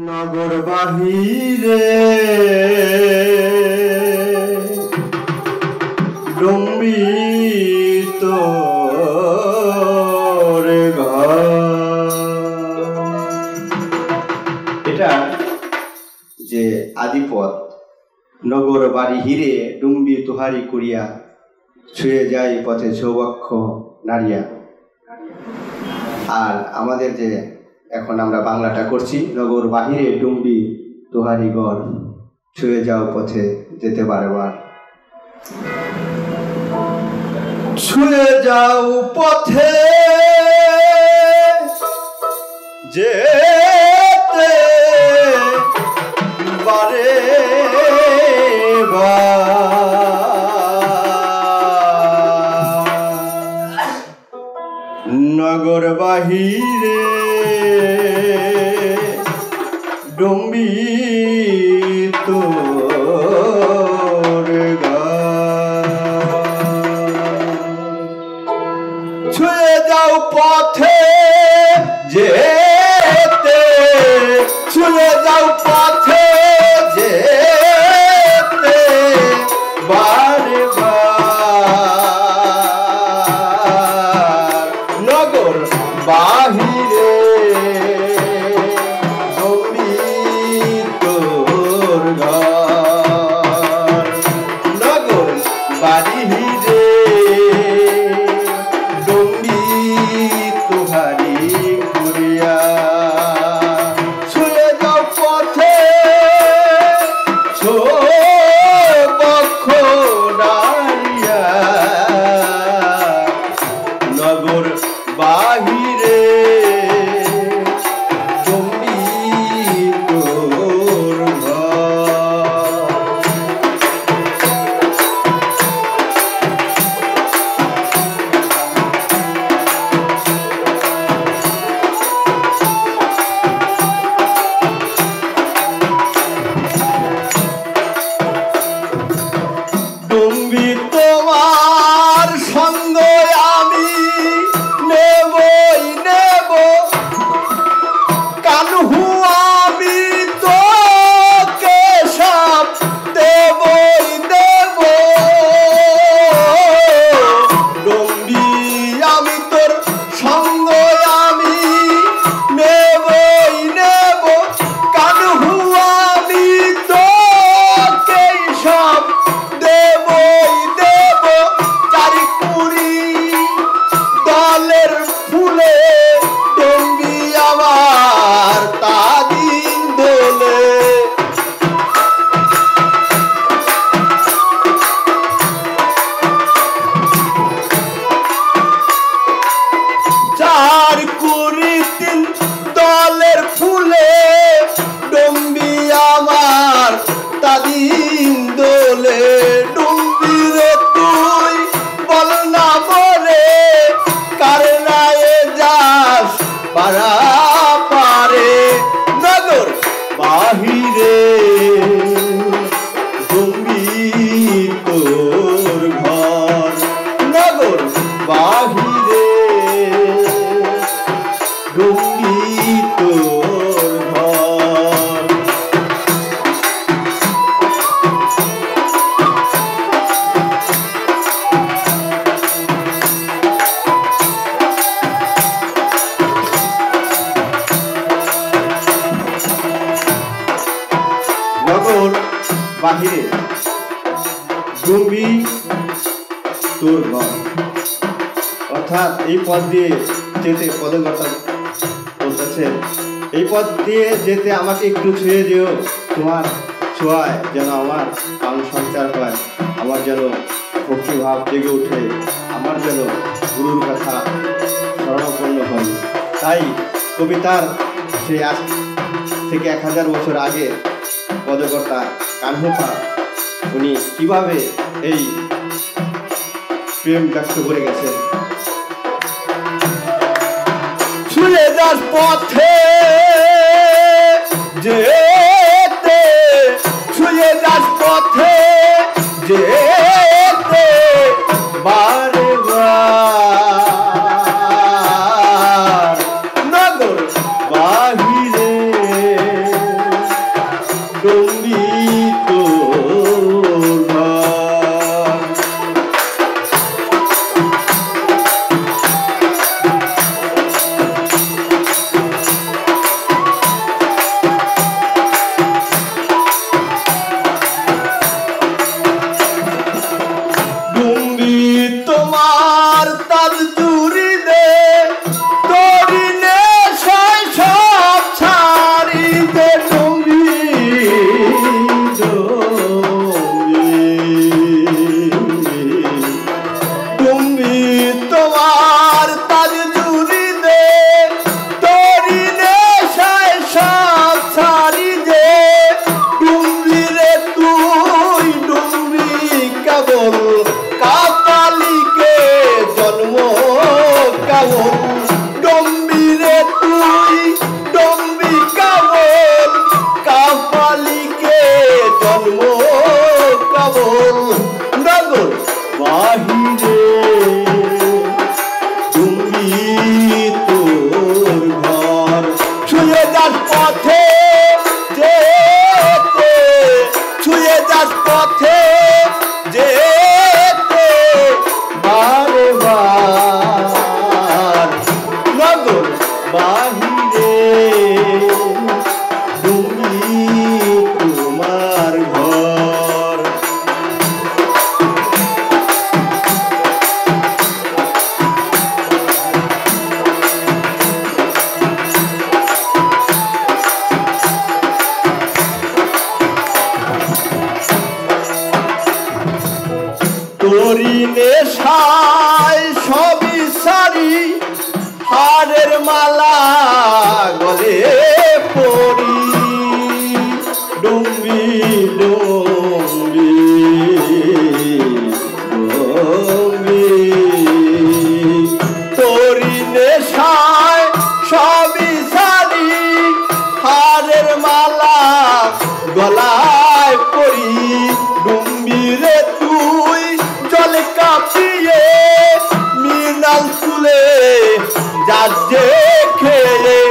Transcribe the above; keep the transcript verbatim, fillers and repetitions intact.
নগর বাহিরে ডম্বিত রে ঘর। এটা যে আদিপথ, নগর বাড়ি হিরে ডুম্বি তুহারি করিয়া ছুঁয়ে যায় পথে সৌবক্ষ নারিয়া। আর আমাদের যে এখন আমরা বাংলাটা করছি, নগর বাহিরে ডুম্বি তুহারি গড়, ছুঁয়ে যাও পথে যেতে বারবার। ছুঁয়ে যাও পথে যেতে বারে নগর বাহিরে ডম্বিত ছুঁয়ে যাও পথে যেতে, ছুঁয়ে যাও পথে যেতে বারে বার নগর বাহিরে বাহিরে ডুম্বি তোর ঘর। অর্থাৎ এই পথ দিয়ে যেতে পদকর্তা বলতেছে, এই পথ দিয়ে যেতে আমাকে একটু ছুঁয়ে দিও, তোমার ছোঁয়ায় যেন আমার প্রাণ সঞ্চার হয়, আমার যেন ভক্তিভাব জেগে ওঠে, আমার যেন গুরুর কথা স্মরণাপন্ন হয়। তাই কবিতার সেই আজ থেকে এক হাজার বছর আগে পদকর্তা কানহুপা উনি কিভাবে এই প্রেম ব্যক্ত করে গেছেন। ছুঁয়ে যাস পথে যেতে, ছুঁয়ে যাস পথে যেতে বারে বার নগর বাহিরে পথে যেতে, ছুঁয়ে যাস পথে যেতে বারে বার নগর বাহিরে তুমি তোমার ঘর। তোরি নেশায় সবই সারি, হারের মালা গলে পড়ি, ডুম্বি ডুম্বি ডুম্বি তোরি নেশায় সবই সারি, হারের মালা গলায় পড়ি, ডুম্বি রে তুই জলে কাঁপিয়ে মৃণাল তুলে যার যে খেয়ে